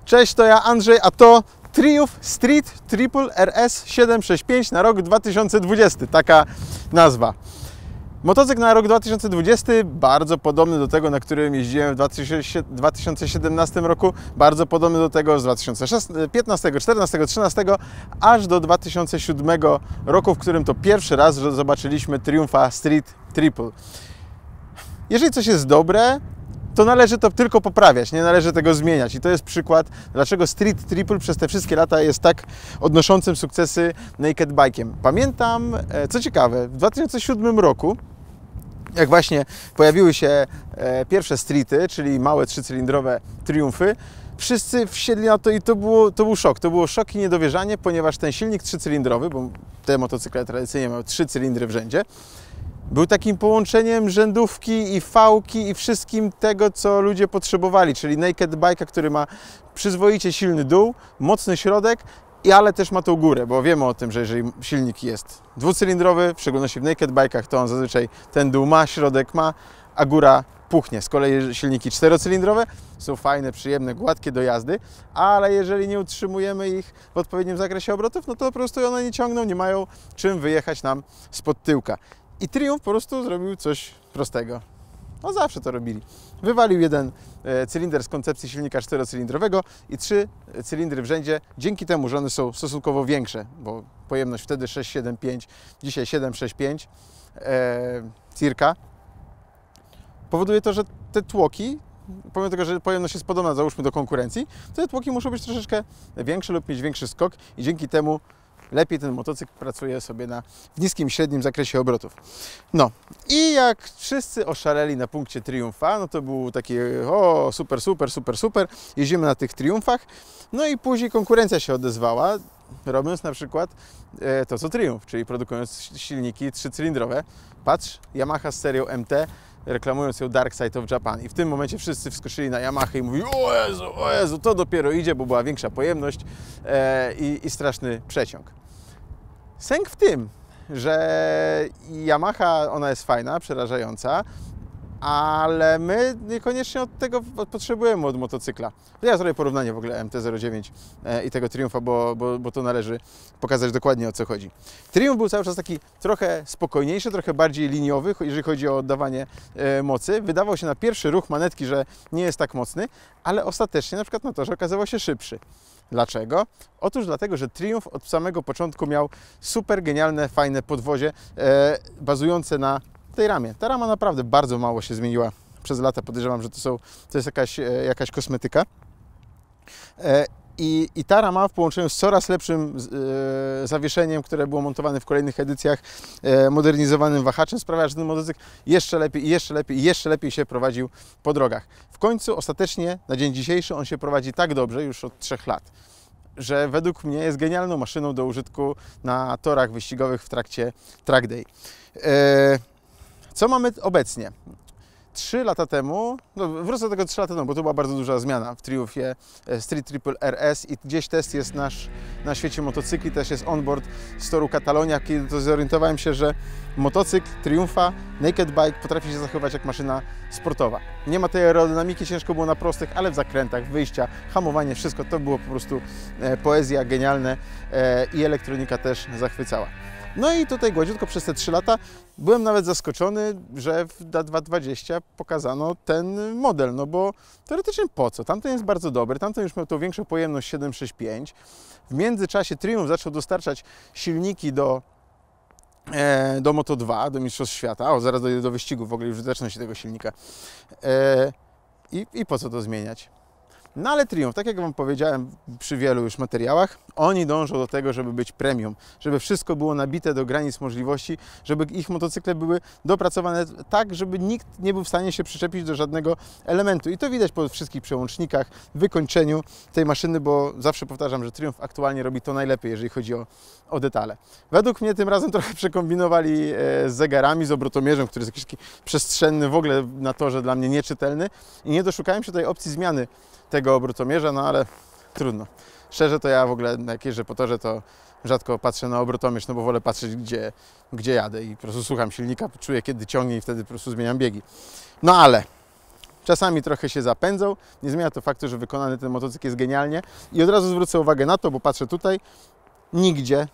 Cześć, to ja Andrzej, a to Triumph Street Triple RS 765 na rok 2020, taka nazwa. Motocykl na rok 2020 bardzo podobny do tego, na którym jeździłem w 2017 roku, bardzo podobny do tego z 2015, 2014, 2013, aż do 2007 roku, w którym to pierwszy raz zobaczyliśmy Triumpha Street Triple. Jeżeli coś jest dobre, to należy to tylko poprawiać, nie należy tego zmieniać. I to jest przykład, dlaczego Street Triple przez te wszystkie lata jest tak odnoszącym sukcesy naked bike'iem. Pamiętam, co ciekawe, w 2007 roku, jak właśnie pojawiły się pierwsze streety, czyli małe trzycylindrowe Triumphy, wszyscy wsiedli na to i to był szok. To było szok i niedowierzanie, ponieważ ten silnik trzycylindrowy, bo te motocykle tradycyjnie mają 3 cylindry w rzędzie, był takim połączeniem rzędówki i fałki i wszystkim tego, co ludzie potrzebowali, czyli naked bike'a, który ma przyzwoicie silny dół, mocny środek, ale też ma tą górę, bo wiemy o tym, że jeżeli silnik jest dwucylindrowy, w szczególności w naked bike'ach, to on zazwyczaj ten dół ma, środek ma, a góra puchnie. Z kolei silniki czterocylindrowe są fajne, przyjemne, gładkie do jazdy, ale jeżeli nie utrzymujemy ich w odpowiednim zakresie obrotów, no to po prostu one nie ciągną, nie mają czym wyjechać nam spod tyłka. I Triumph po prostu zrobił coś prostego. No zawsze to robili. Wywalił jeden cylinder z koncepcji silnika czterocylindrowego i 3 cylindry w rzędzie, dzięki temu, że one są stosunkowo większe, bo pojemność wtedy 675, dzisiaj 765 circa, powoduje to, że te tłoki, pomimo tego, że pojemność jest podobna, załóżmy, do konkurencji, to te tłoki muszą być troszeczkę większe lub mieć większy skok i dzięki temu lepiej ten motocykl pracuje sobie w niskim, średnim zakresie obrotów. No i jak wszyscy oszaleli na punkcie Triumpha, no to był taki o super, super, super, super, jeździmy na tych Triumphach, no i później konkurencja się odezwała, robiąc na przykład to co Triumph, czyli produkując silniki trzycylindrowe. Patrz, Yamaha z serią MT, reklamując ją Dark Side of Japan. I w tym momencie wszyscy wskoczyli na Yamaha i mówili: o Jezu, to dopiero idzie, bo była większa pojemność i straszny przeciąg. Sęk w tym, że Yamaha, ona jest fajna, przerażająca, ale my niekoniecznie od tego potrzebujemy od motocykla. Ja zrobię porównanie w ogóle MT-09 i tego Triumpha, bo to należy pokazać dokładnie, o co chodzi. Triumph był cały czas taki trochę spokojniejszy, trochę bardziej liniowy, jeżeli chodzi o oddawanie mocy. Wydawał się na pierwszy ruch manetki, że nie jest tak mocny, ale ostatecznie na przykład na torze okazywał się szybszy. Dlaczego? Otóż dlatego, że Triumph od samego początku miał super genialne, fajne podwozie bazujące na tej ramie. Ta rama naprawdę bardzo mało się zmieniła przez lata. Podejrzewam, że to jest jakaś kosmetyka. I ta rama w połączeniu z coraz lepszym zawieszeniem, które było montowane w kolejnych edycjach, modernizowanym wahaczem, sprawia, że ten motocykl jeszcze lepiej, jeszcze lepiej, jeszcze lepiej się prowadził po drogach. W końcu ostatecznie na dzień dzisiejszy on się prowadzi tak dobrze już od 3 lat, że według mnie jest genialną maszyną do użytku na torach wyścigowych w trakcie track day. Co mamy obecnie? 3 lata temu, no wrócę do tego 3 lata temu, bo to była bardzo duża zmiana w Triumphie Street Triple RS i gdzieś test jest nasz na świecie motocykli, też jest onboard z toru Catalonia, kiedy to zorientowałem się, że motocykl Triumpha, naked bike potrafi się zachować jak maszyna sportowa. Nie ma tej aerodynamiki, ciężko było na prostych, ale w zakrętach, wyjścia, hamowanie, wszystko to było po prostu poezja, genialne i elektronika też zachwycała. No i tutaj gładziutko przez te 3 lata byłem nawet zaskoczony, że w 2020 pokazano ten model, no bo teoretycznie po co? Tamten jest bardzo dobry, tamten już miał tą większą pojemność 765. W międzyczasie Triumph zaczął dostarczać silniki do Moto2, do Mistrzostw Świata. O, zaraz dojdę do wyścigu, w ogóle już zaczyna się tego silnika. I po co to zmieniać? No ale Triumph, tak jak Wam powiedziałem przy wielu już materiałach, oni dążą do tego, żeby być premium, żeby wszystko było nabite do granic możliwości, żeby ich motocykle były dopracowane tak, żeby nikt nie był w stanie się przyczepić do żadnego elementu. I to widać po wszystkich przełącznikach, wykończeniu tej maszyny, bo zawsze powtarzam, że Triumph aktualnie robi to najlepiej, jeżeli chodzi o detale. Według mnie tym razem trochę przekombinowali z zegarami, z obrotomierzem, który jest jakiś taki przestrzenny, w ogóle na torze dla mnie nieczytelny i nie doszukałem się tej opcji zmiany tego obrotomierza, no ale trudno. Szczerze to ja w ogóle jak jeżdżę po torze, to rzadko patrzę na obrotomierz, no bo wolę patrzeć gdzie jadę i po prostu słucham silnika, czuję kiedy ciągnie i wtedy po prostu zmieniam biegi. No ale czasami trochę się zapędzą, nie zmienia to faktu, że wykonany ten motocykl jest genialnie. I od razu zwrócę uwagę na to, bo patrzę tutaj, nigdzie,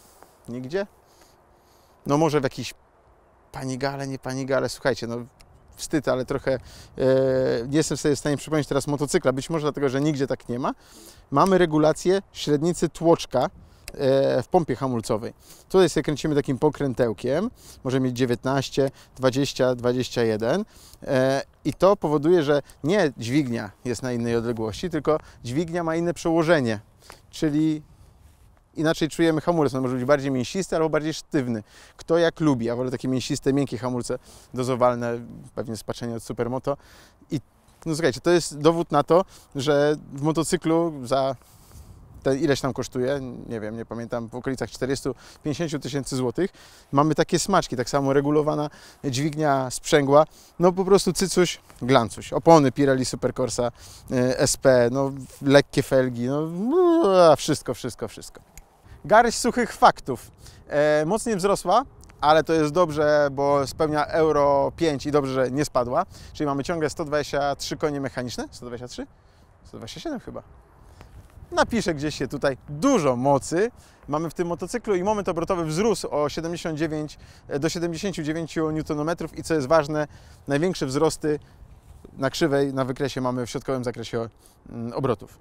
no może w jakiejś Panigale, nie Panigale, słuchajcie, no wstyd, ale trochę nie jestem sobie w stanie przypomnieć teraz motocykla, być może dlatego, że nigdzie tak nie ma. Mamy regulację średnicy tłoczka w pompie hamulcowej. Tutaj sobie kręcimy takim pokrętełkiem, może mieć 19, 20, 21 i to powoduje, że nie dźwignia jest na innej odległości, tylko dźwignia ma inne przełożenie, czyli inaczej czujemy hamulec. On może być bardziej mięsisty albo bardziej sztywny. Kto jak lubi. Ja wolę takie mięsiste, miękkie hamulce dozowalne, pewnie z patrzenia od Supermoto. I no słuchajcie, to jest dowód na to, że w motocyklu za ileś tam kosztuje, nie wiem, nie pamiętam, w okolicach 40-50 tysięcy złotych, mamy takie smaczki, tak samo regulowana dźwignia sprzęgła, no po prostu cycuś, glancuś. Opony Pirelli Supercorsa SP, no lekkie felgi, no wszystko. Garść suchych faktów. Moc nie wzrosła, ale to jest dobrze, bo spełnia Euro 5 i dobrze, że nie spadła. Czyli mamy ciągle 123 konie mechaniczne. 123? 127 chyba. Napiszę gdzieś się tutaj dużo mocy mamy w tym motocyklu i moment obrotowy wzrósł o 79 do 79 Nm i co jest ważne, największe wzrosty na krzywej, na wykresie mamy w środkowym zakresie obrotów.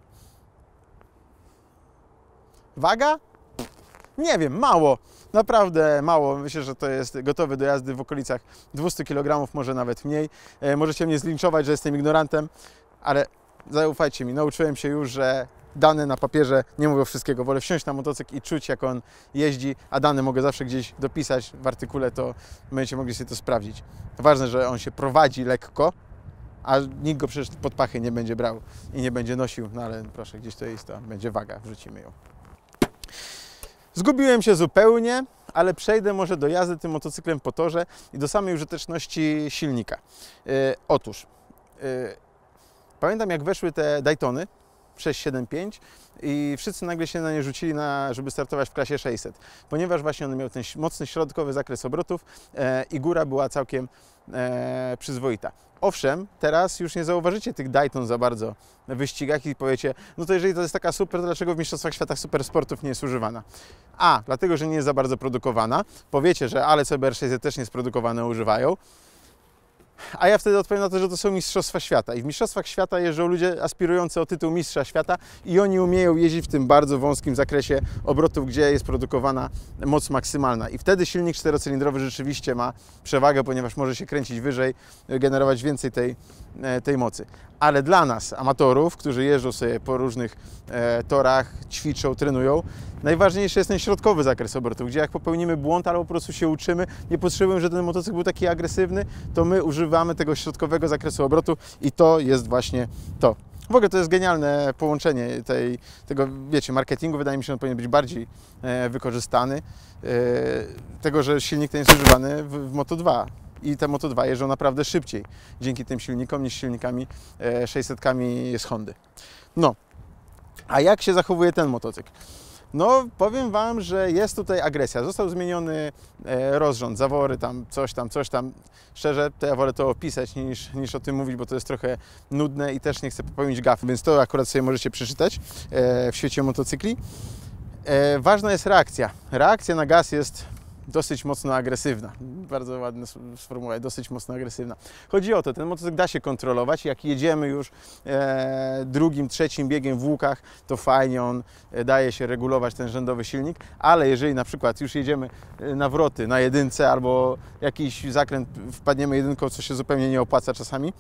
Waga? Nie wiem, mało, naprawdę mało. Myślę, że to jest gotowy do jazdy w okolicach 200 kg, może nawet mniej. Możecie mnie zlinczować, że jestem ignorantem, ale zaufajcie mi, nauczyłem się już, że dane na papierze nie mówią wszystkiego. Wolę wsiąść na motocykl i czuć, jak on jeździ, a dane mogę zawsze gdzieś dopisać w artykule, to będziecie mogli sobie to sprawdzić. Ważne, że on się prowadzi lekko, a nikt go przecież pod pachy nie będzie brał i nie będzie nosił, no ale proszę, gdzieś to jest, to będzie waga, wrzucimy ją. Zgubiłem się zupełnie, ale przejdę może do jazdy tym motocyklem po torze i do samej użyteczności silnika. Otóż, pamiętam jak weszły te Daytony 675 i wszyscy nagle się na nie rzucili, żeby startować w klasie 600, ponieważ właśnie one miały ten mocny środkowy zakres obrotów i góra była całkiem przyzwoita. Owszem, teraz już nie zauważycie tych Dayton za bardzo w wyścigach i powiecie, no to jeżeli to jest taka super, to dlaczego w Mistrzostwach Świata Supersportów nie jest używana? A, dlatego, że nie jest za bardzo produkowana. Powiecie, że ale CBR 600 też nie jest produkowane, używają. A ja wtedy odpowiem na to, że to są Mistrzostwa Świata. I w Mistrzostwach Świata jeżdżą ludzie aspirujący o tytuł Mistrza Świata i oni umieją jeździć w tym bardzo wąskim zakresie obrotów, gdzie jest produkowana moc maksymalna. I wtedy silnik czterocylindrowy rzeczywiście ma przewagę, ponieważ może się kręcić wyżej, generować więcej tej mocy. Ale dla nas, amatorów, którzy jeżdżą sobie po różnych torach, ćwiczą, trenują, najważniejszy jest ten środkowy zakres obrotów, gdzie jak popełnimy błąd albo po prostu się uczymy, nie potrzebujemy, żeby ten motocykl był taki agresywny, to my używamy tego środkowego zakresu obrotu i to jest właśnie to. W ogóle to jest genialne połączenie tego, wiecie, marketingu. Wydaje mi się, że on powinien być bardziej wykorzystany. Tego, że silnik ten jest używany w Moto2. I te Moto2 jeżdżą naprawdę szybciej dzięki tym silnikom niż silnikami 600-kami z Hondy. No, a jak się zachowuje ten motocykl? No, powiem Wam, że jest tutaj agresja. Został zmieniony rozrząd, zawory, tam coś tam. Szczerze, to ja wolę to opisać niż o tym mówić, bo to jest trochę nudne i też nie chcę popełnić gafu, więc to akurat sobie możecie przeczytać w świecie motocykli. Ważna jest reakcja. Reakcja na gaz jest dosyć mocno agresywna. Bardzo ładne sformułowanie, dosyć mocno agresywna. Chodzi o to, ten motocykl da się kontrolować. Jak jedziemy już drugim, trzecim biegiem w łukach, to fajnie on daje się regulować ten rzędowy silnik, ale jeżeli na przykład już jedziemy na wroty na jedynce albo jakiś zakręt wpadniemy jedynką, co się zupełnie nie opłaca czasami,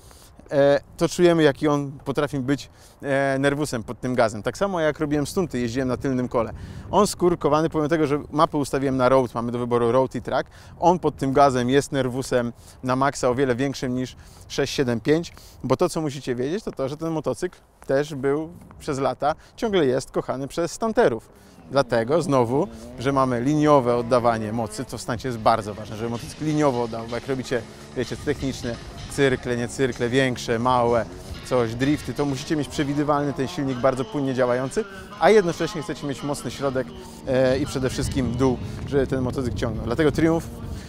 to czujemy, jaki on potrafi być nerwusem pod tym gazem. Tak samo jak robiłem stunty, jeździłem na tylnym kole. On skurkowany, pomimo tego, że mapę ustawiłem na road, mamy do wyboru road i track, on pod tym gazem jest nerwusem na maksa o wiele większym niż 675, bo to, co musicie wiedzieć, to to, że ten motocykl też był przez lata, ciągle jest kochany przez stunterów. Dlatego znowu, że mamy liniowe oddawanie mocy, to w stuncie jest bardzo ważne, żeby motocykl liniowo oddał, bo jak robicie, wiecie, techniczne cyrkle, nie cyrkle, większe, małe, coś, drifty, to musicie mieć przewidywalny ten silnik, bardzo płynnie działający, a jednocześnie chcecie mieć mocny środek i przede wszystkim dół, żeby ten motocykl ciągnął. Dlatego Triumph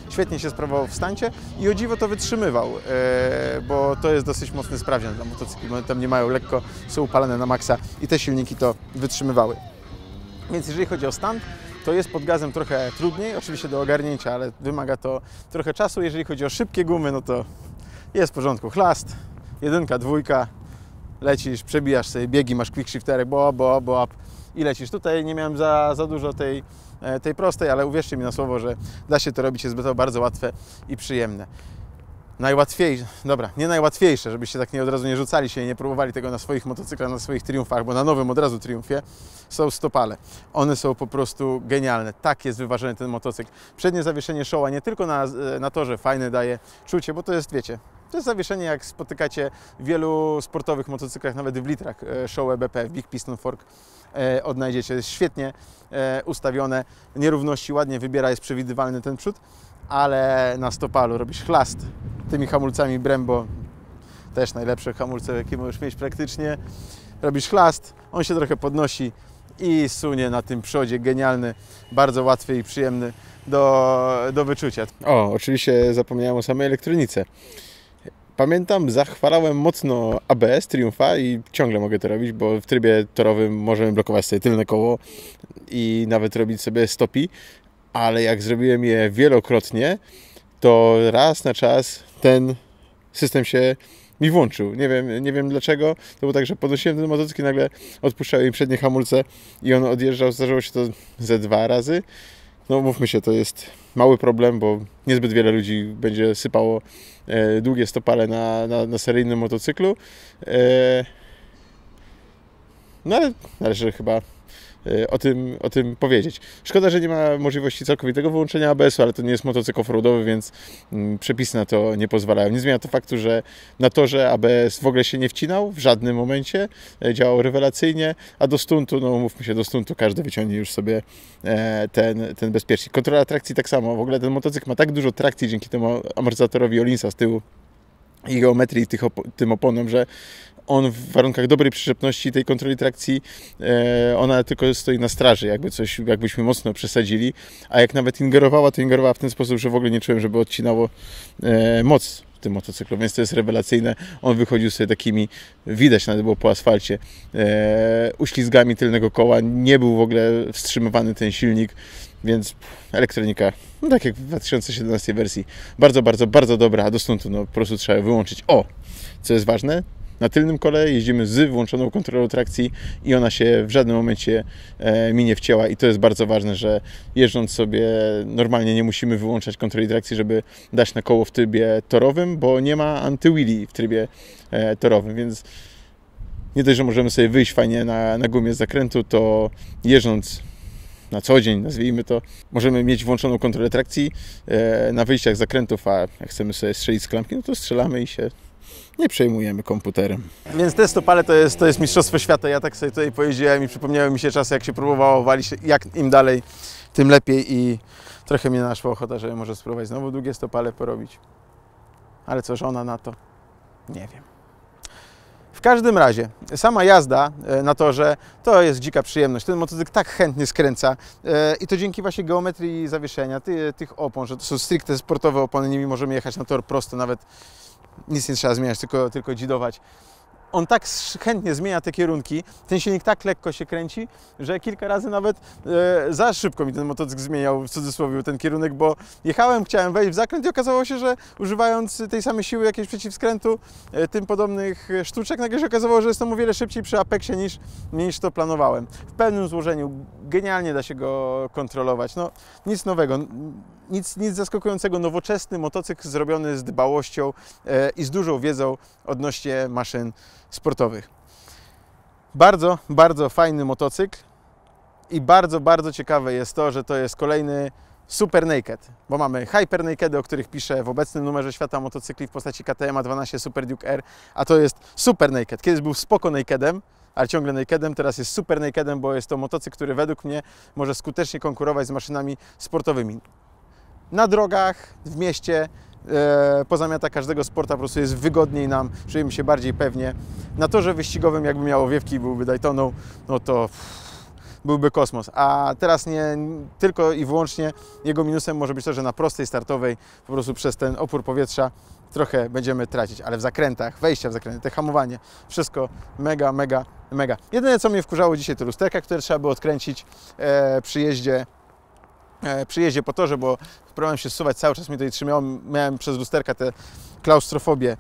świetnie się sprawował w stancie i o dziwo to wytrzymywał, bo to jest dosyć mocny sprawdzian dla motocykli. One tam nie mają, lekko są upalane na maksa i te silniki to wytrzymywały. Więc jeżeli chodzi o stan, to jest pod gazem trochę trudniej, oczywiście do ogarnięcia, ale wymaga to trochę czasu. Jeżeli chodzi o szybkie gumy, no to jest w porządku. Chlast, 1, 2, lecisz, przebijasz sobie biegi, masz quickshifterek, bo i lecisz. Tutaj nie miałem za dużo tej prostej, ale uwierzcie mi na słowo, że da się to robić, jest to bardzo łatwe i przyjemne. Najłatwiejsze, dobra, nie najłatwiejsze, żebyście tak od razu nie rzucali się i nie próbowali tego na swoich motocyklach, na swoich Triumfach, bo na nowym od razu Triumfie są stopale. One są po prostu genialne. Tak jest wyważony ten motocykl. Przednie zawieszenie Showa nie tylko na torze fajne daje czucie, bo to jest, wiecie, to jest zawieszenie, jak spotykacie w wielu sportowych motocyklach, nawet w litrach Showa BP, w Big Piston Fork odnajdziecie. Jest świetnie ustawione, nierówności ładnie wybiera, jest przewidywalny ten przód, ale na stopalu robisz chlast tymi hamulcami Brembo, też najlepsze hamulce, jakie możesz mieć praktycznie. Robisz chlast, on się trochę podnosi i sunie na tym przodzie, genialny, bardzo łatwy i przyjemny do wyczucia. O, oczywiście zapomniałem o samej elektronice. Pamiętam, zachwalałem mocno ABS Triumfa i ciągle mogę to robić, bo w trybie torowym możemy blokować sobie tylne koło i nawet robić sobie stopi, ale jak zrobiłem je wielokrotnie, to raz na czas ten system się mi włączył. Nie wiem dlaczego. To było tak, że podnosiłem ten motocykl i nagle odpuszczałem im przednie hamulce i on odjeżdżał. Zdarzyło się to ze 2 razy. No mówmy się, to jest mały problem, bo niezbyt wiele ludzi będzie sypało długie stopale na seryjnym motocyklu. No ale należy chyba o tym powiedzieć. Szkoda, że nie ma możliwości całkowitego wyłączenia ABS-u, ale to nie jest motocykl offroadowy, więc przepisy na to nie pozwalają. Nie zmienia to faktu, że na torze ABS w ogóle się nie wcinał w żadnym momencie, działał rewelacyjnie, a do stuntu, no mówmy się, do stuntu każdy wyciągnie już sobie ten bezpiecznik. Kontrola trakcji tak samo. W ogóle ten motocykl ma tak dużo trakcji dzięki temu amortyzatorowi Olinsa z tyłu i geometrii tym oponom, że on w warunkach dobrej przyczepności tej kontroli trakcji, ona tylko stoi na straży, jakbyśmy mocno przesadzili, a jak nawet ingerowała, to ingerowała w ten sposób, że w ogóle nie czułem, żeby odcinało moc w tym motocyklu, więc to jest rewelacyjne. On wychodził sobie takimi, widać nawet było po asfalcie, uślizgami tylnego koła, nie był w ogóle wstrzymywany ten silnik, więc elektronika, no tak jak w 2017 wersji, bardzo, bardzo, bardzo dobra, a do stuntu no po prostu trzeba wyłączyć. O, co jest ważne, na tylnym kole jeździmy z włączoną kontrolą trakcji i ona się w żadnym momencie mi nie wcięła i to jest bardzo ważne, że jeżdżąc sobie normalnie nie musimy wyłączać kontroli trakcji, żeby dać na koło w trybie torowym, bo nie ma anty-wheelie w trybie torowym, więc nie dość, że możemy sobie wyjść fajnie na gumie z zakrętu, to jeżdżąc na co dzień, nazwijmy to, możemy mieć włączoną kontrolę trakcji na wyjściach z zakrętów, a jak chcemy sobie strzelić z klamki, no to strzelamy i się nie przejmujemy komputerem. Więc te stopale to jest mistrzostwo świata. Ja tak sobie tutaj pojeździłem i przypomniały mi się czasy, jak się próbowało walić, jak im dalej, tym lepiej i trochę mnie naszła ochota, że może spróbować znowu długie stopale porobić. Ale co żona na to? Nie wiem. W każdym razie, sama jazda na torze to jest dzika przyjemność. Ten motocykl tak chętnie skręca i to dzięki właśnie geometrii zawieszenia, tych opon, że to są stricte sportowe opony, nimi możemy jechać na tor prosto, nawet nic nie trzeba zmieniać, tylko dzidować. On tak chętnie zmienia te kierunki, ten silnik tak lekko się kręci, że kilka razy nawet za szybko mi ten motocykl zmieniał, w cudzysłowie, ten kierunek, bo jechałem, chciałem wejść w zakręt i okazało się, że używając tej samej siły jakiejś przeciwskrętu, tym podobnych sztuczek, nagle się okazało, że jest to o wiele szybciej przy apeksie niż to planowałem. W pełnym złożeniu genialnie da się go kontrolować. No, nic nowego, nic zaskakującego, nowoczesny motocykl zrobiony z dbałością i z dużą wiedzą odnośnie maszyn sportowych. Bardzo, bardzo fajny motocykl i bardzo, bardzo ciekawe jest to, że to jest kolejny Super Naked, bo mamy Hyper Nakedy, o których piszę w obecnym numerze Świata Motocykli w postaci KTM 12 Super Duke R, a to jest Super Naked. Kiedyś był spoko Nakedem, ale ciągle Nakedem, teraz jest Super Nakedem, bo jest to motocykl, który według mnie może skutecznie konkurować z maszynami sportowymi. Na drogach, w mieście, poza miata każdego sporta po prostu jest wygodniej nam, czujemy się bardziej pewnie. Na torze wyścigowym, jakby miało wiewki i byłby Daytoną, no to byłby kosmos. A teraz nie tylko i wyłącznie jego minusem może być to, że na prostej startowej po prostu przez ten opór powietrza trochę będziemy tracić, ale w zakrętach, wejścia w zakręty, te hamowanie, wszystko mega, mega, mega. Jedyne, co mnie wkurzało dzisiaj, to lusterka, które trzeba było odkręcić przy jeździe po torze, bo próbowałem się zsuwać cały czas, mnie tutaj trzymało, miałem przez lusterka tę klaustrofobię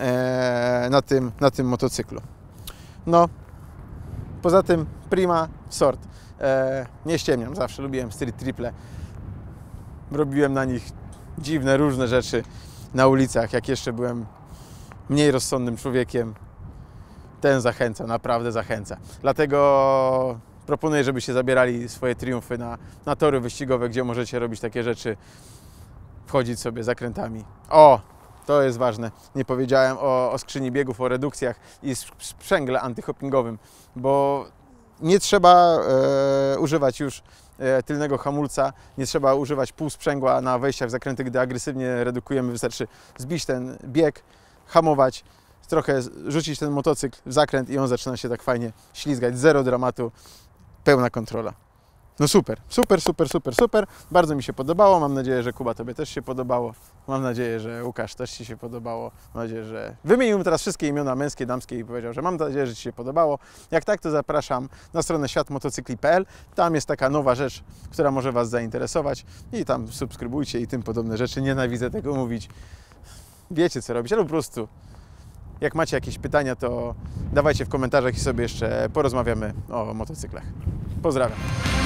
na tym motocyklu. No, poza tym prima sort. Nie ściemniam, zawsze lubiłem street triple. Robiłem na nich dziwne, różne rzeczy na ulicach, jak jeszcze byłem mniej rozsądnym człowiekiem. Ten zachęca, naprawdę zachęca. Dlatego proponuję, żebyście zabierali swoje triumfy na tory wyścigowe, gdzie możecie robić takie rzeczy, wchodzić sobie zakrętami. O, to jest ważne. Nie powiedziałem o skrzyni biegów, o redukcjach i sprzęgle antyhoppingowym, bo nie trzeba używać już tylnego hamulca, nie trzeba używać półsprzęgła na wejściach w zakręty, gdy agresywnie redukujemy. Wystarczy zbić ten bieg, hamować, trochę rzucić ten motocykl w zakręt i on zaczyna się tak fajnie ślizgać. Zero dramatu, pełna kontrola. No super, super, super, super, super. Bardzo mi się podobało. Mam nadzieję, że Kuba, Tobie też się podobało. Mam nadzieję, że Łukasz też Ci się podobało. Mam nadzieję, że wymienił teraz wszystkie imiona męskie, damskie i powiedział, że mam nadzieję, że Ci się podobało. Jak tak, to zapraszam na stronę światmotocykli.pl. Tam jest taka nowa rzecz, która może Was zainteresować i tam subskrybujcie i tym podobne rzeczy. Nienawidzę tego mówić. Wiecie, co robić, ale po prostu jak macie jakieś pytania, to dawajcie w komentarzach i sobie jeszcze porozmawiamy o motocyklach. Pozdrawiam.